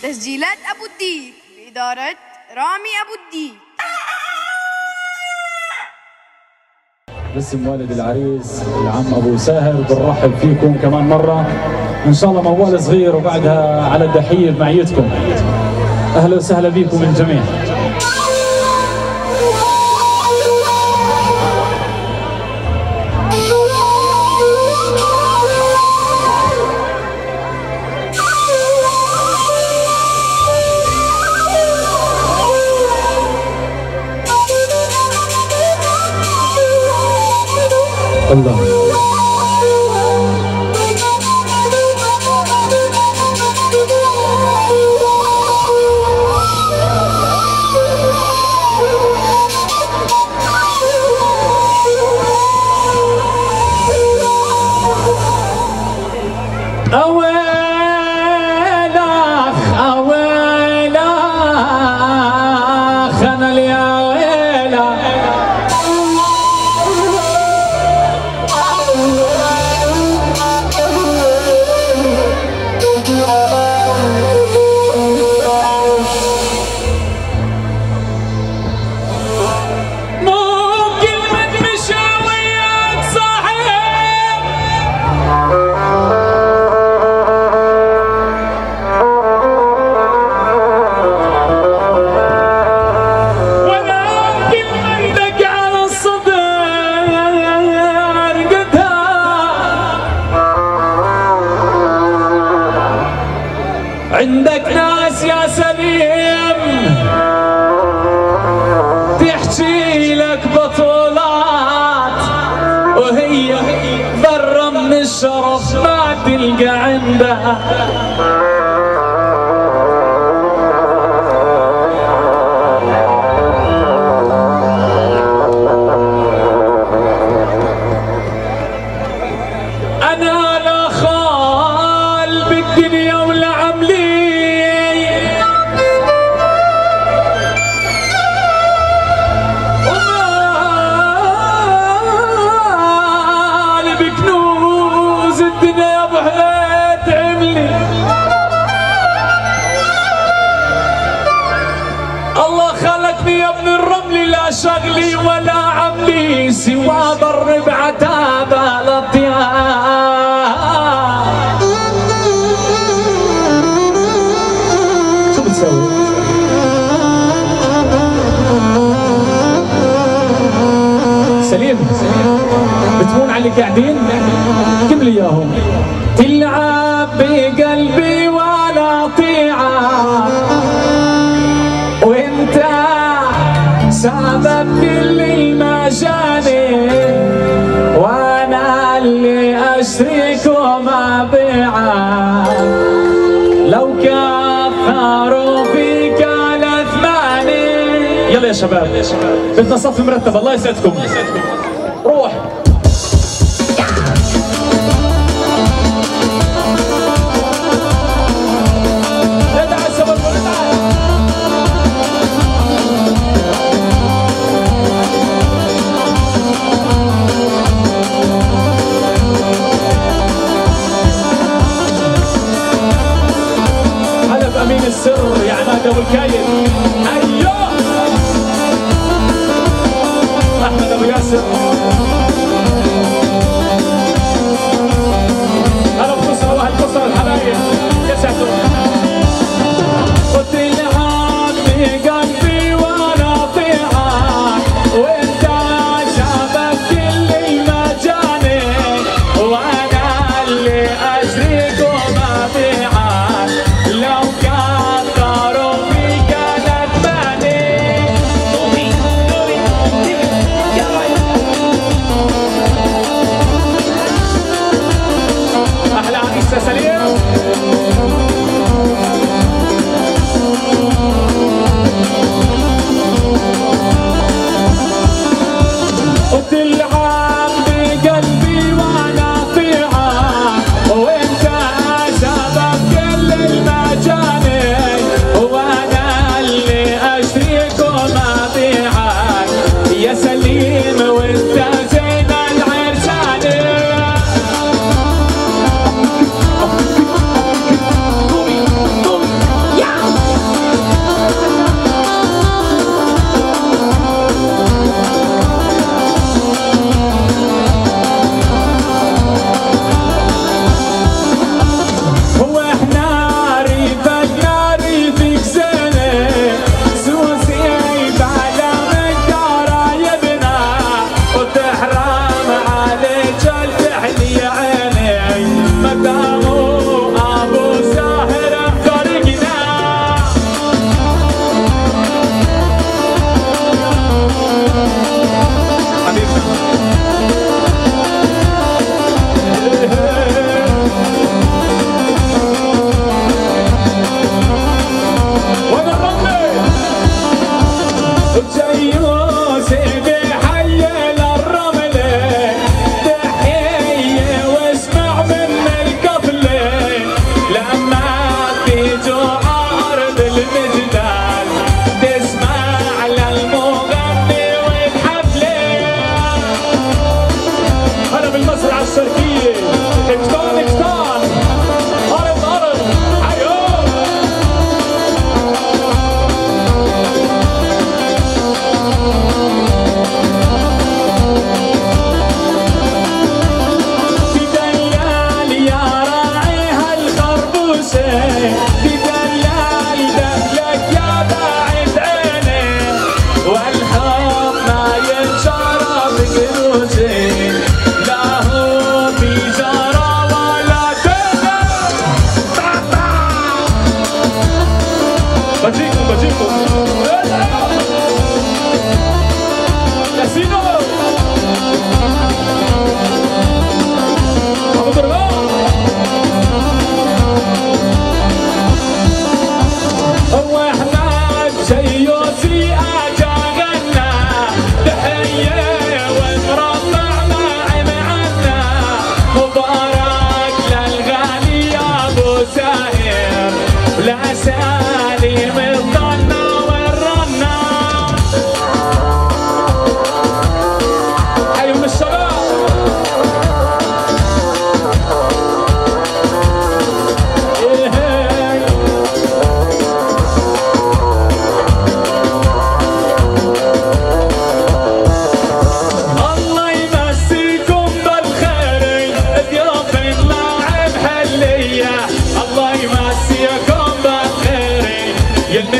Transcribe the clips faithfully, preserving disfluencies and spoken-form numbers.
تسجيلات أبو الديك بإدارة رامي أبو الديك. باسم والد العريس العم ابو ساهر بنرحب فيكم كمان مره، ان شاء الله موال صغير وبعدها على الدحيه بمعيتكم. اهلا وسهلا بكم الجميع. الله عندك ناس يا سليم تحكي لك بطولات وهي برا من الشرف ما تلقى عندها. أنا لا خال بالدنيا ولا عملي شغلي ولا عملي سوى ضرب عتابة للضياء. شو بتسوي؟ سليم بتمون على اللي قاعدين؟ كم لي اياهم. تلعب بقلبي ولا طيعة وانت سبب كل المجانين وانا اللي اشرك وما بيعه. لو كثروا فيك الاثماني. يلا يا شباب بدنا صف مرتب. الله يسعدكم. روح امين السر يا عماد ابو الكايد. ايوه احمد ابو ياسر. هلا بكسر واحد كسر الحبايب يسعدوا. قلت لها بقلبي وانا طيعك وانت شابك كل المجانين وانا اللي اشرك وما بيعك. لو كثروا فيك الاثماني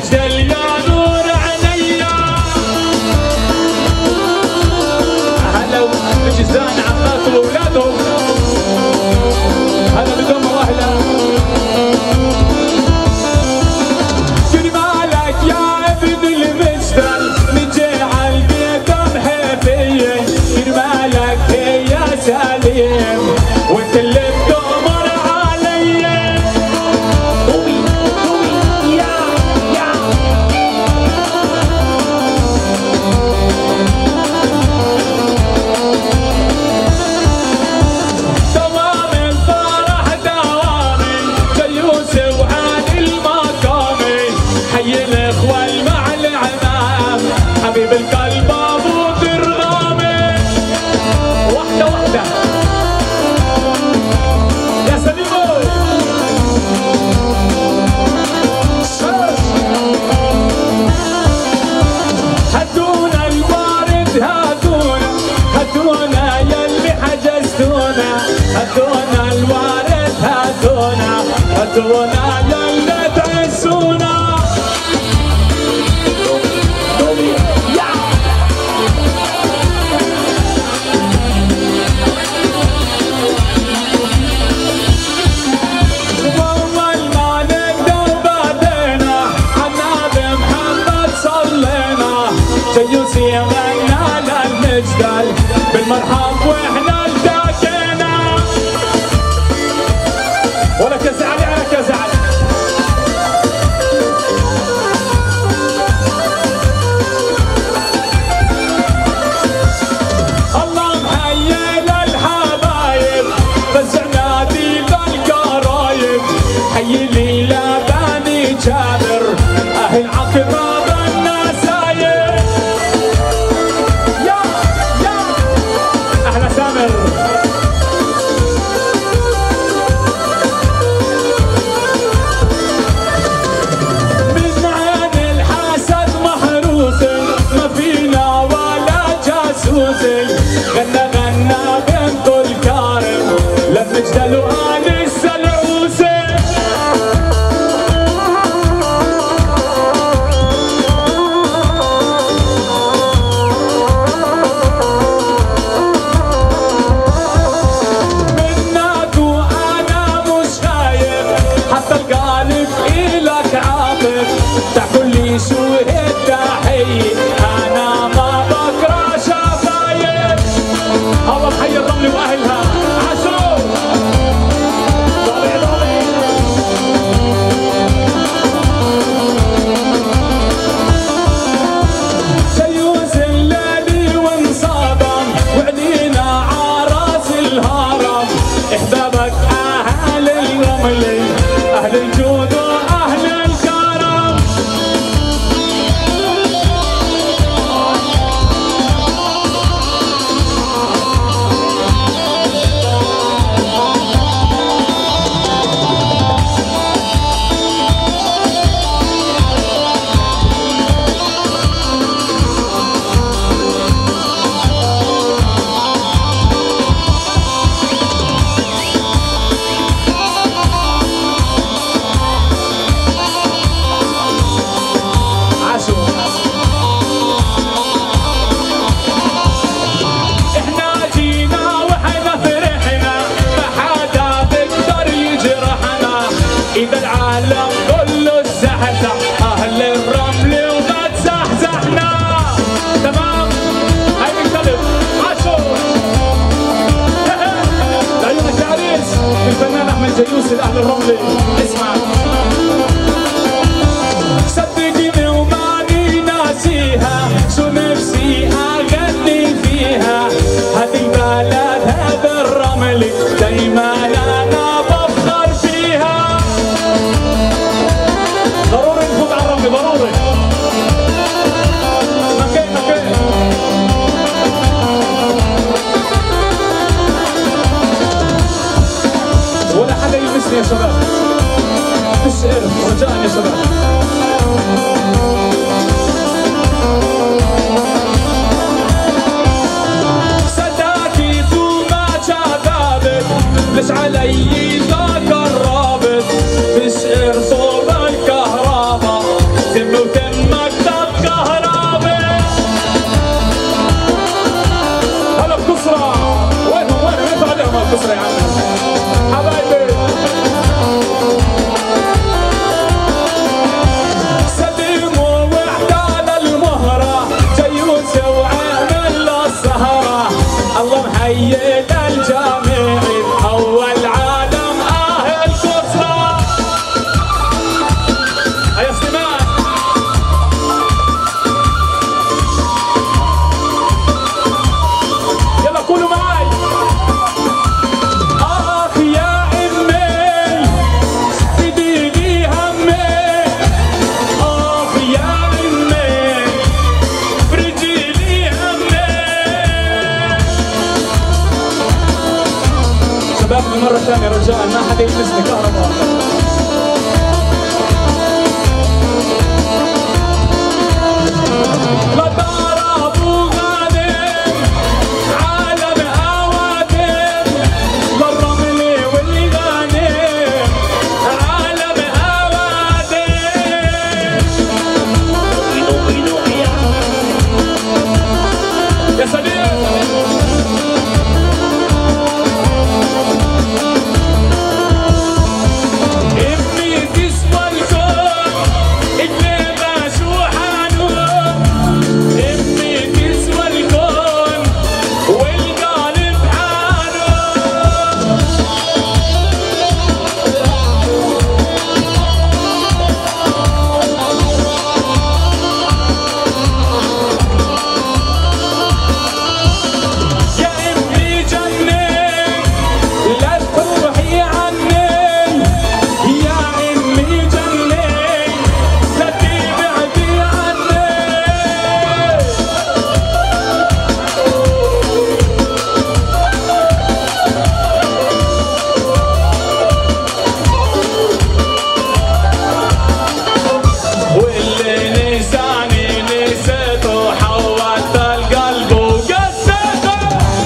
مجدل يا نور عينيا. هلا بجزان عماتهم واولادهم، هلا بدهم واهلا. كرمالك يا ابن المجدل نجي عالبيت محيفية، كرمالك يا سليم وانت اللي بتؤمر علي. قوي قوي يا يا دوام الفرح دوامي جيوس وعاد المقامي، حي الاخوة مع العمام حبيب القلب ابو درغامي. واحدة واحدة يا سليمو. هدونا الوارد هدونا، هدونا يلي حجزتونا، هدونا الوارد هدونا، هدونا يلي تعزونا. وأول ما نقدر بدينا عالنبي محمد صلينا، جيوسي غنى للمجدل بالمرحب واحنا التقينا. ولا كزعل على كزعل. الله محيي للحبايب فزعنا دي بالقرايب، حي لي لبني جابر اهل عقبة بالنسايب. يا يا اهلا سامر. من عين الحسد محروس ما فينا ولا جاسوس، غنى غنى بنت الكارم للمجدل وآل السلعوسي. منك وانا مش خايف حتى القالب إلك عاطف، تحكوا لي شو هي التحية انا ما بكره شفايف. الله محيي الرمل واهلها عاشو. ضلي ضلي جيوس الليل وانصدم وعلينا عراس الهرم، احبابك اهل الرمل اهل الجود واهل الكرم. عاشو. احنا جينا واحنا فرحنا ما حدا بيقدر يجرحنا، اذا العالم كله الزحزح اهل الرمل وما تزحزحنا. تمام هاي نكتب عاشو. لعيونك يا عريس الفنان احمد جيوسي اهل الرمل. اسمع صدقني وماني ناسيها شو نفسي اغني فيها، هذه البلد هذا الرمل دايما انا بفخر فيها. ضروري نفوت على الرمل ضروري. مكان مكان ولا حدا يلمسني يا شباب، مش قرف رجاء يا شباب. صداقي ثم شبابك ليش علي ذاك الرابط، مش صوب الكهرباء السيد الجامعي أول عالم أهل قصرة. هيا سليمان يلا قولوا معاي. آخ يا أمي بديني همي، آخ يا أمي برجلي همي. شباب مرة ثانية رجاء ما حدا يلمسني كهرباء. لدار أبو غانم عالم أوادم، للرمل والغانم عالم أوادم. يا سليم ابني تسوى الكون اللي ماشوحة نور، ابني تسوى الكون والقلب حانون. يا ابني جنن لا تروحي عني، يا امي جنن لا تبعدي عني. واللي نساني نسيته حولت القلب وقسيته.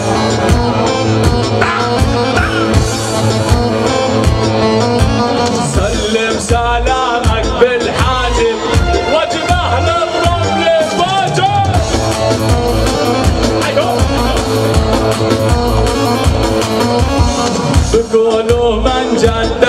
سلم سلامك بالحاجب واجب اهل الرمل واجب. بقولوا من جد